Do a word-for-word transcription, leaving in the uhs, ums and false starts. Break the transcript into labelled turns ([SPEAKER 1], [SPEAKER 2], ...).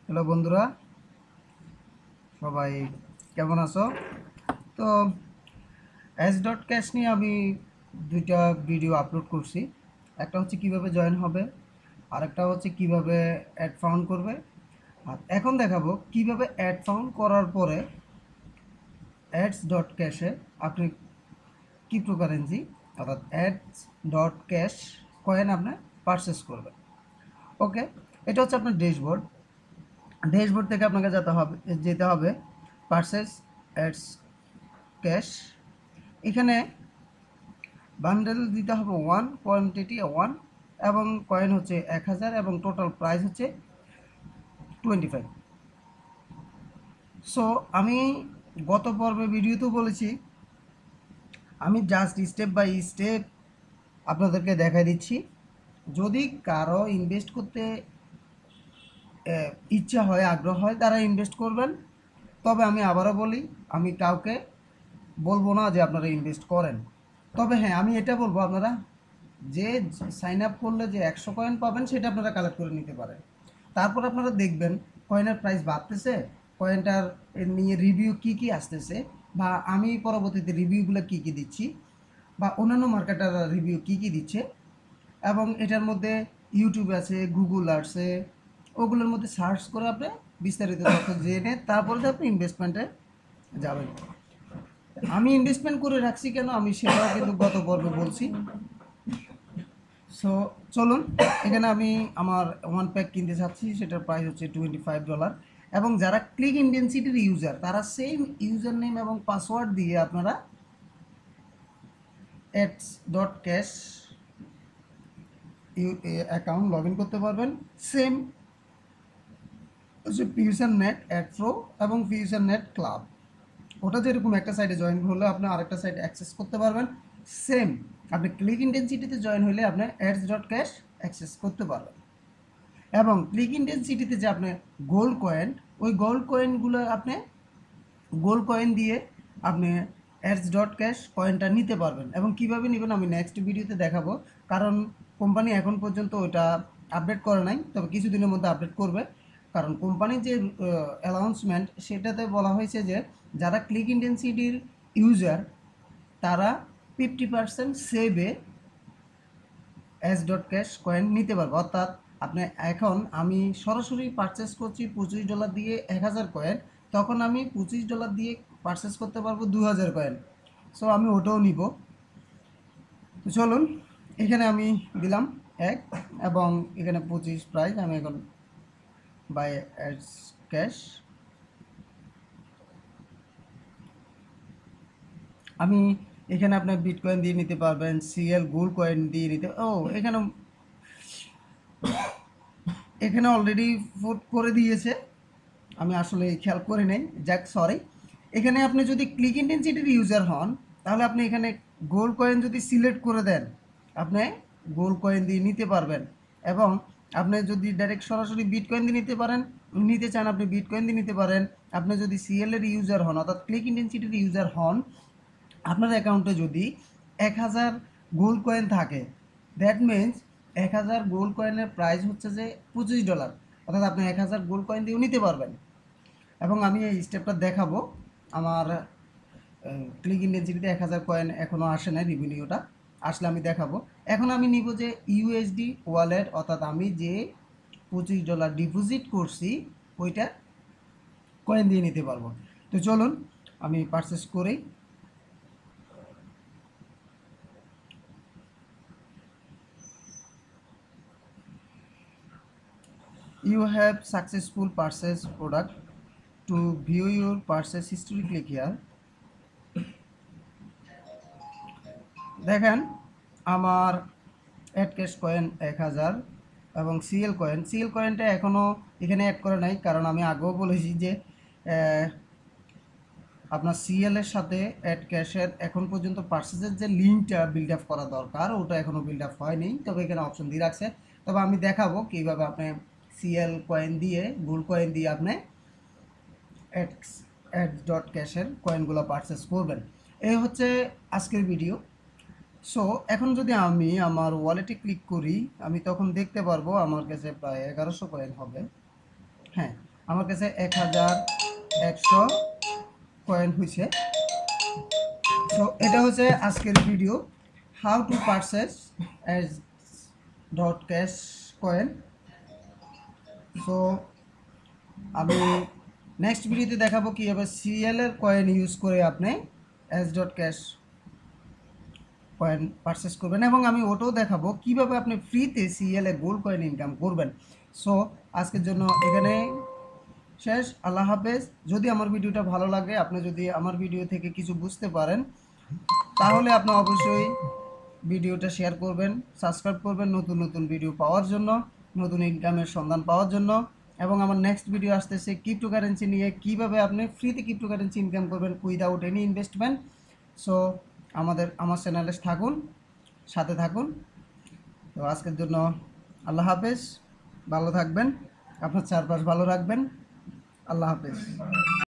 [SPEAKER 1] Hello বন্ধুরা, সবাই কেমন আছো? তো এস ডট ক্যাশ নিয়ে আমি দুইটা ভিডিও আপলোড করছি। একটা হচ্ছে কিভাবে জয়েন হবে, আর একটা হচ্ছে কিভাবে অ্যাড ফাউন্ড করবে। আর এখন দেখাবো কিভাবে অ্যাড ফাউন্ড করার পরে অ্যাডস ডট ক্যাশে আপনি ক্রিপ্টোকারেন্সি অর্থাৎ অ্যাডস ডট ক্যাশ কয়েন আপনি পারচেস করবেন। ওকে, এটা হচ্ছে আপনার ড্যাশবোর্ড। ড্যাশবোর্ড থেকে আপনাকে যেতে হবে যেতে হবে পারচেস অ্যাডস ক্যাশ। এখানে বান্ডেল দিতে হবে ওয়ান, কোয়ান্টিটি ওয়ান, এবং কয়েন হচ্ছে এক হাজার, এবং টোটাল প্রাইস হচ্ছে টোয়েন্টি ফাইভ। সো আমি গত পর্বে ভিডিওতেও বলেছি, আমি জাস্ট স্টেপ বাই স্টেপ আপনাদেরকে দেখাই দিচ্ছি। যদি কারো ইনভেস্ট করতে আহ, ইচ্ছা হয়, আগ্রহ হয়, তারা ইনভেস্ট করবেন। তবে আমি আবারও বলি, আমি কাউকে বলবো না যে আপনারা ইনভেস্ট করেন। তবে হ্যাঁ, আমি এটা বলবো, আপনারা যে সাইন আপ করলে যে একশো কয়েন পাবেন সেটা আপনারা কালেক্ট করে নিতে পারেন। তারপর আপনারা দেখবেন কয়েনের প্রাইস বাড়তেছে, কয়েনটার নিয়ে রিভিউ কি কি আসতেছে, বা আমি পরবর্তীতে রিভিউগুলো কি কি দিচ্ছি, বা অন্যান্য মার্কেটাররা রিভিউ কি কি দিচ্ছে। এবং এটার মধ্যে ইউটিউব আছে, গুগল আছে, ওগুলোর মধ্যে সার্চ করে আপনি বিস্তারিত তথ্য জেনে তারপরে আপনি ইনভেস্টমেন্টে যাবেন। আমি ইনভেস্টমেন্ট করে রাখছি কেন, আমি সেটাও কিন্তু গত পর্বে বলছি। সো চলুন, এখানে আমি আমার ওয়ান প্যাক কিনতে চাচ্ছি, সেটার প্রাইস হচ্ছে টোয়েন্টি ফাইভ ডলার। এবং যারা ক্লিক ইন্টেন্সিটির ইউজার, তারা সেম ইউজার নেম এবং পাসওয়ার্ড দিয়ে আপনারা ads dot cash account log in করতে পারবেন। সেম হচ্ছে ফিউচার নেট অ্যাড প্রো এবং ফিউচার নেট ক্লাব। ওটা যেরকম একটা সাইটে জয়েন হলে আপনি আরেকটা সাইট অ্যাক্সেস করতে পারবেন। সেম আপনি ক্লিক ইন্টেন্সিটিতে জয়েন হলে আপনি অ্যাডস ডট ক্যাশ অ্যাক্সেস করতে পারবেন। এবং ক্লিক ইন্টেন্সিটিতে যে আপনি গোল্ড কয়েন, ওই গোল্ড কয়েনগুলো আপনি গোল্ড কয়েন দিয়ে আপনি অ্যাডস ডট ক্যাশ কয়েনটা নিতে পারবেন। এবং কীভাবে নেবেন আমি নেক্সট ভিডিওতে দেখাবো, কারণ কোম্পানি এখন পর্যন্ত ওটা আপডেট করে নাই, তবে কিছুদিনের মধ্যে আপডেট করবে। কারণ কোম্পানির যে অ্যানাউন্সমেন্ট, সেটাতে বলা হয়েছে যে যারা ক্লিক ইন্টেন্সিটির ইউজার, তারা ফিফটি পার্সেন্ট সেভে এস ডট ক্যাশ কয়েন নিতে পারবে। অর্থাৎ আপনি এখন, আমি সরাসরি পারচেস করছি পঁচিশ ডলার দিয়ে এক হাজার কয়েন, তখন আমি পঁচিশ ডলার দিয়ে পারচেস করতে পারবো দু হাজার কয়েন। সো আমি ওটাও নিব। তো চলুন, এখানে আমি দিলাম এক, এবং এখানে পঁচিশ প্রাইস, আমি এখন বাই এস ক্যাশ। আমি এখানে আপনার বিটকয়েন দিয়ে নিতে পারবেন, সিএল গোল্ড কয়েন দিয়ে নিতে, ও এখানে এখানে অলরেডি ফুট করে দিয়েছে, আমি আসলে খেয়াল করে নেই, যাক সরি। এখানে আপনি যদি ক্লিক ইন্টেন্সিটির ইউজার হন, তাহলে আপনি এখানে গোল্ড কয়েন যদি সিলেক্ট করে দেন, আপনি গোল্ড কয়েন দিয়ে নিতে পারবেন। এবং আপনি যদি ডাইরেক্ট সরাসরি বিটকয়েন দিয়ে নিতে পারেন, নিতে চান আপনি বিটকয়েন দিয়ে নিতে পারেন। আপনি যদি সিএল এর ইউজার হন, অর্থাৎ ক্লিক ইন্টেন্সিটির ইউজার হন, আপনার অ্যাকাউন্টে যদি এক হাজার গোল্ড কয়েন থাকে, দ্যাট মিনস এক হাজার গোল্ড কয়েনের প্রাইস হচ্ছে যে পঁচিশ ডলার, অর্থাৎ আপনি এক হাজার গোল্ড কয়েন দিয়েও নিতে পারবেন। এবং আমি এই স্টেপটা দেখাবো। আমার ক্লিক ইন্টেন্সিটিতে এক হাজার কয়েন এখনও আসে নাই, রিভিনিউটা আসলে আমি দেখাবো। এখন আমি নিব যে ইউএসডি ওয়ালেট, অর্থাৎ আমি যে পঁচিশ ডলার ডিপোজিট করছি ওইটা কয়েন দিয়ে নিতে পারবো। তো চলুন আমি পারচেস করি। You have successful purchase product. To view your purchase history, click here. দেখেন আমার অ্যাড ক্যাশ কয়েন এক হাজার, এবং সিএল কয়েন সিএল কয়েনটা এখনও এখানে অ্যাড করে নাই, কারণ আমি আগেও বলেছি যে আপনার সিএল এর সাথে অ্যাড ক্যাশের এখন পর্যন্ত পার্সেসের যে লিঙ্কটা বিল্ড আপ করা দরকার, ওটা এখনও বিল্ড আপ হয়নি, তবে এখানে অপশন দিয়ে রাখছে। তবে আমি দেখাবো কীভাবে আপনি সিএল কয়েন দিয়ে, গোল্ড কয়েন দিয়ে আপনি অ্যাডস অ্যাডস ডট ক্যাশের কয়েনগুলো পারচেস করবেন। এই হচ্ছে আজকের ভিডিও। সো এখন যদি আমি আমার ওয়ালেটে ক্লিক করি, আমি তখন দেখতে পারবো আমার কাছে প্রায় এগারোশো কয়েন হবে। হ্যাঁ, আমার কাছে এক হাজার একশো কয়েন হয়েছে। সো এটা হচ্ছে আজকের video, how to purchase ads dot cash coin. So আমি নেক্সট ভিডিওতে দেখাবো কীভাবে সিএল এর কয়েন ইউজ করে আপনি ads dot cash coin purchase করবেন, এবং আমি ওটাও দেখাবো কিভাবে আপনি ফ্রিতে সিএল এ গোল্ড কয়েন ইনকাম করবেন। সো আজকের জন্য এখানে শেষ। আল্লাহ হাফেজ। যদি আমার ভিডিওটা ভালো লাগে, আপনি যদি আমার ভিডিও থেকে কিছু বুঝতে পারেন, তাহলে আপনি অবশ্যই ভিডিওটা শেয়ার করবেন, সাবস্ক্রাইব করবেন নতুন নতুন ভিডিও পাওয়ার জন্য, নতুন ইনকামের সন্ধান পাওয়ার জন্য। এবং আমার নেক্সট ভিডিও আসতেছে ক্রিপ্টোকারেন্সি নিয়ে, কিভাবে আপনি ফ্রিতে ক্রিপ্টোকারেন্সি ইনকাম করবেন উইদাউট এনি ইনভেস্টমেন্ট। সো আমাদের আমার চ্যানেলে থাকুন, সাথে থাকুন। তো আজকের জন্য আল্লাহ হাফেজ। ভালো থাকবেন, আপনার চারপাশ ভালো রাখবেন। আল্লাহ হাফেজ।